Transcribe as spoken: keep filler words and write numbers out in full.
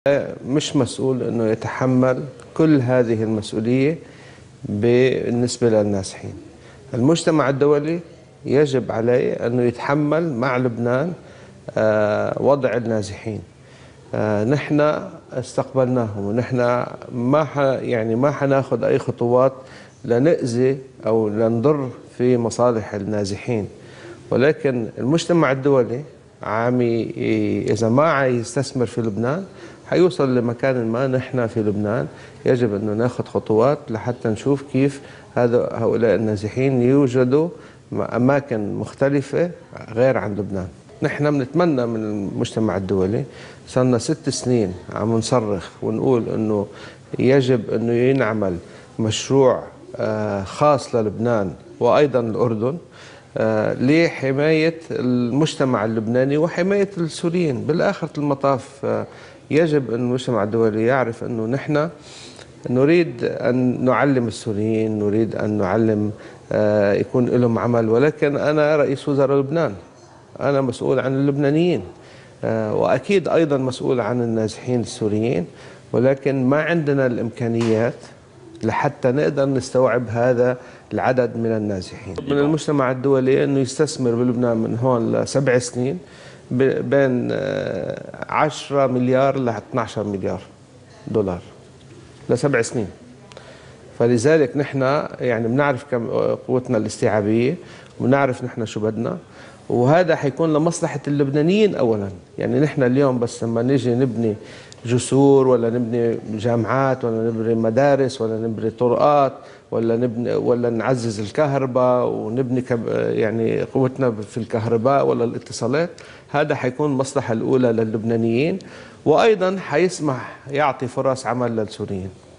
مش مسؤول أنه يتحمل كل هذه المسؤولية بالنسبة للنازحين. المجتمع الدولي يجب عليه أنه يتحمل مع لبنان وضع النازحين. نحن استقبلناهم ونحن ما يعني ما حناخذ أي خطوات لنأذي أو لنضر في مصالح النازحين، ولكن المجتمع الدولي عامي إذا ما عايز يستثمر في لبنان حيوصل لمكان ما. نحن في لبنان يجب أن ناخذ خطوات لحتى نشوف كيف هذا هؤلاء النازحين يوجدوا أماكن مختلفة غير عن لبنان. نحن بنتمنى من المجتمع الدولي، صرنا ست سنين عم نصرخ ونقول أنه يجب أنه ينعمل مشروع خاص للبنان وأيضا الأردن لحماية المجتمع اللبناني وحماية السوريين. بالآخر المطاف يجب أن المجتمع الدولي يعرف أنه نحن نريد أن نعلم السوريين، نريد أن نعلم يكون لهم عمل، ولكن أنا رئيس وزراء لبنان، أنا مسؤول عن اللبنانيين وأكيد أيضا مسؤول عن النازحين السوريين، ولكن ما عندنا الإمكانيات لحتى نقدر نستوعب هذا العدد من النازحين. من المجتمع الدولي أنه يستثمر بلبنان من هون لسبع سنين بين عشرة مليار ل اثني عشر مليار دولار لسبع سنين. فلذلك نحن يعني بنعرف كم قوتنا الاستيعابية وبنعرف نحن شو بدنا، وهذا حيكون لمصلحة اللبنانيين أولا. يعني نحن اليوم بس لما نيجي نبني جسور ولا نبني جامعات ولا نبني مدارس ولا نبني طرقات ولا نبني ولا نعزز الكهرباء ونبني يعني قوتنا في الكهرباء ولا الاتصالات، هذا حيكون المصلحة الأولى للبنانيين، وأيضا حيسمح يعطي فرص عمل للسوريين.